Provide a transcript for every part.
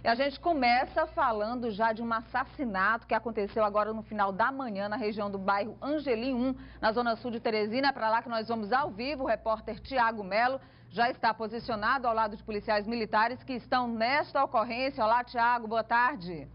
E a gente começa falando já de um assassinato que aconteceu agora no final da manhã na região do bairro Angelim 1, na zona sul de Teresina. É para lá que nós vamos ao vivo. O repórter Tiago Melo já está posicionado ao lado de policiais militares que estão nesta ocorrência. Olá, Tiago, boa tarde.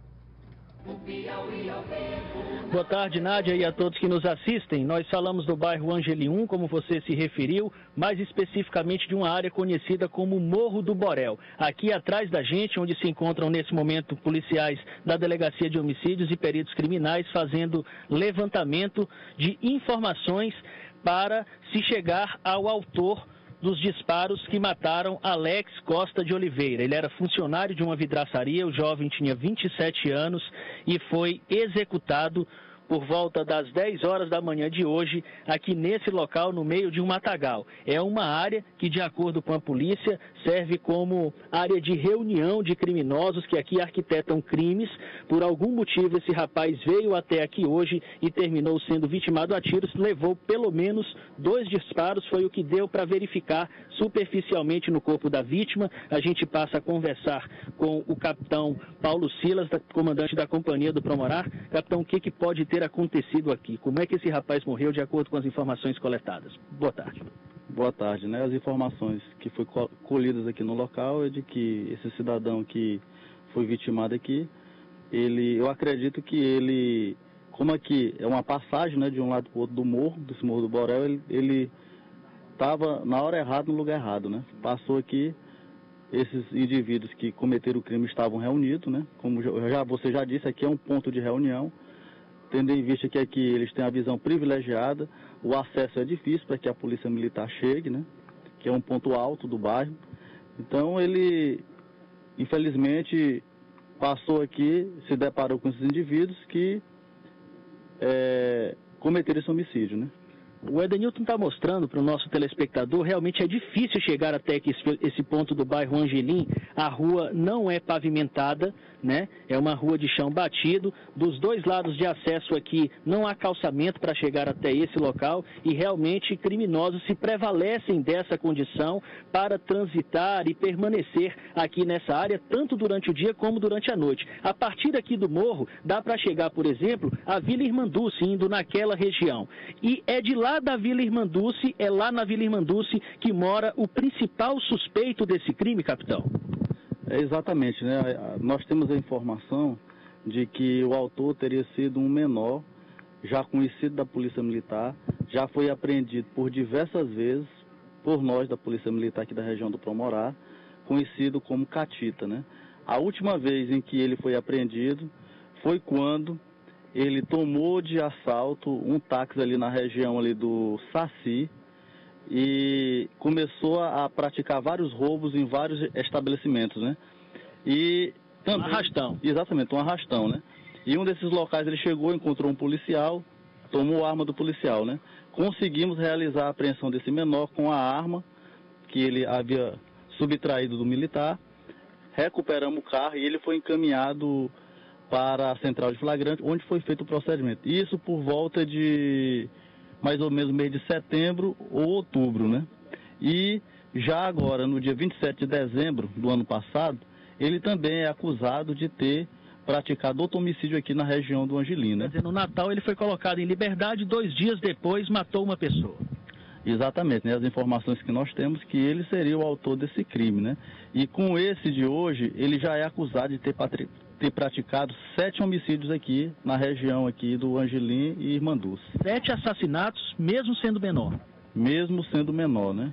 Boa tarde, Nádia, e a todos que nos assistem. Nós falamos do bairro Angelim 1, como você se referiu, mais especificamente de uma área conhecida como Morro do Borel. Aqui atrás da gente, onde se encontram nesse momento policiais da Delegacia de Homicídios e Peritos Criminais fazendo levantamento de informações para se chegar ao autor dos disparos que mataram Alex Costa de Oliveira. Ele era funcionário de uma vidraçaria, o jovem tinha 27 anos e foi executado por volta das 10 horas da manhã de hoje, aqui nesse local, no meio de um matagal. É uma área que, de acordo com a polícia, serve como área de reunião de criminosos que aqui arquitetam crimes. Por algum motivo, esse rapaz veio até aqui hoje e terminou sendo vitimado a tiros, levou pelo menos 2 disparos, foi o que deu para verificar superficialmente no corpo da vítima. A gente passa a conversar com o capitão Paulo Silas, comandante da Companhia do Promorar. Capitão, o que pode ter acontecido aqui? Como é que esse rapaz morreu de acordo com as informações coletadas? Boa tarde. Boa tarde, né? As informações que foram colhidas aqui no local é de que esse cidadão que foi vitimado aqui, eu acredito que ele, como aqui é uma passagem, né, de um lado para o outro do morro, desse Morro do Borel, ele estava na hora errada, no lugar errado, né? Passou aqui, esses indivíduos que cometeram o crime estavam reunidos, né? Como você já disse, aqui é um ponto de reunião, tendo em vista que aqui eles têm a visão privilegiada, o acesso é difícil para que a polícia militar chegue, né? Que é um ponto alto do bairro. Então ele, infelizmente, passou aqui, se deparou com esses indivíduos que cometeram esse homicídio, né? O Edenilton está mostrando para o nosso telespectador, realmente é difícil chegar até esse ponto do bairro Angelim. A rua não é pavimentada, né? É uma rua de chão batido. Dos dois lados de acesso aqui não há calçamento para chegar até esse local e realmente criminosos se prevalecem dessa condição para transitar e permanecer aqui nessa área, tanto durante o dia como durante a noite. A partir aqui do morro, dá para chegar, por exemplo, à Vila Irmanduce, indo naquela região. E é de lá da Vila Irmanduce, é lá na Vila Irmanduce que mora o principal suspeito desse crime, capitão? Exatamente, né? Nós temos a informação de que o autor teria sido um menor, já conhecido da Polícia Militar, já foi apreendido por diversas vezes por nós da Polícia Militar aqui da região do Promorá, conhecido como Catita, né? A última vez em que ele foi apreendido foi quando ele tomou de assalto um táxi ali na região ali do Saci e começou a praticar vários roubos em vários estabelecimentos, né? E também, um arrastão. Exatamente, um arrastão, né? E um desses locais ele chegou, encontrou um policial, tomou a arma do policial, né? Conseguimos realizar a apreensão desse menor com a arma que ele havia subtraído do militar, recuperamos o carro e ele foi encaminhado para a central de flagrante, onde foi feito o procedimento. Isso por volta de mais ou menos mês de setembro ou outubro, né? E já agora, no dia 27 de dezembro do ano passado, ele também é acusado de ter praticado outro homicídio aqui na região do Angelim, né? Quer dizer, no Natal ele foi colocado em liberdade, 2 dias depois matou uma pessoa. Exatamente, né? As informações que nós temos que ele seria o autor desse crime, né? E com esse de hoje, ele já é acusado de ter praticado 7 homicídios aqui na região aqui do Angelim e Irmanduce. 7 assassinatos, mesmo sendo menor. Mesmo sendo menor, né?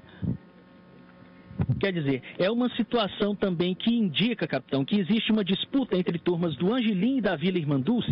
Quer dizer, é uma situação também que indica, capitão, que existe uma disputa entre turmas do Angelim e da Vila Irmanduce?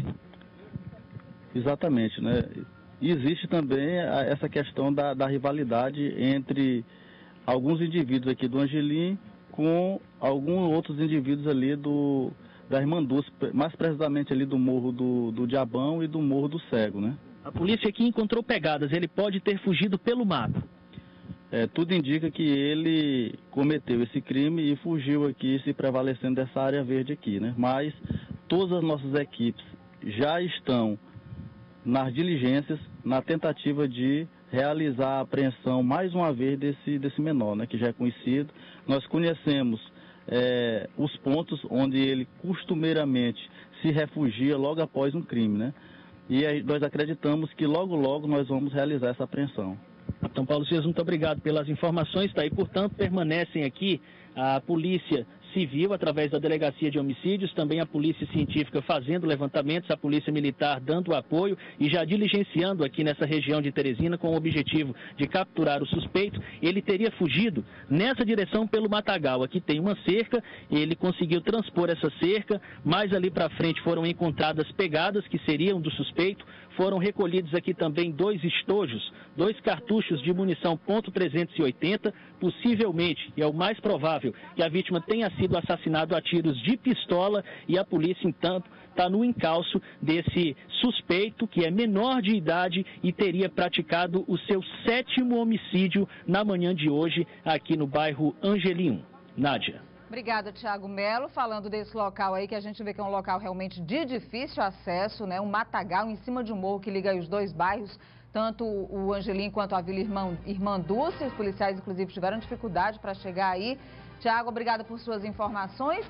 Exatamente, né? Existe também essa questão da rivalidade entre alguns indivíduos aqui do Angelim com alguns outros indivíduos ali da Irmanduce, mais precisamente ali do Morro do Diabão e do Morro do Cego, né? A polícia aqui encontrou pegadas, ele pode ter fugido pelo mato. Tudo indica que ele cometeu esse crime e fugiu aqui, se prevalecendo dessa área verde aqui, né? Mas todas as nossas equipes já estão nas diligências, na tentativa de realizar a apreensão mais uma vez desse menor, né? Que já é conhecido. Nós conhecemos os pontos onde ele costumeiramente se refugia logo após um crime, né? E aí nós acreditamos que logo nós vamos realizar essa apreensão. Então, Paulo César, muito obrigado pelas informações. Tá aí, portanto, permanecem aqui a Polícia Civil, através da Delegacia de Homicídios, também a Polícia Científica fazendo levantamentos, a Polícia Militar dando apoio e já diligenciando aqui nessa região de Teresina com o objetivo de capturar o suspeito. Ele teria fugido nessa direção pelo Matagal. Aqui tem uma cerca, ele conseguiu transpor essa cerca, mais ali para frente foram encontradas pegadas que seriam do suspeito. Foram recolhidos aqui também 2 estojos, 2 cartuchos de munição .380, possivelmente, e é o mais provável, que a vítima tenha sido assassinada a tiros de pistola e a polícia, então, está no encalço desse suspeito, que é menor de idade e teria praticado o seu 7º homicídio na manhã de hoje aqui no bairro Angelim 1. Nádia. Obrigada, Thiago Melo. Falando desse local aí, que a gente vê que é um local realmente de difícil acesso, né? Um matagal em cima de um morro que liga aí os 2 bairros, tanto o Angelim quanto a Vila Irmã Dulce. Os policiais, inclusive, tiveram dificuldade para chegar aí. Thiago, obrigada por suas informações.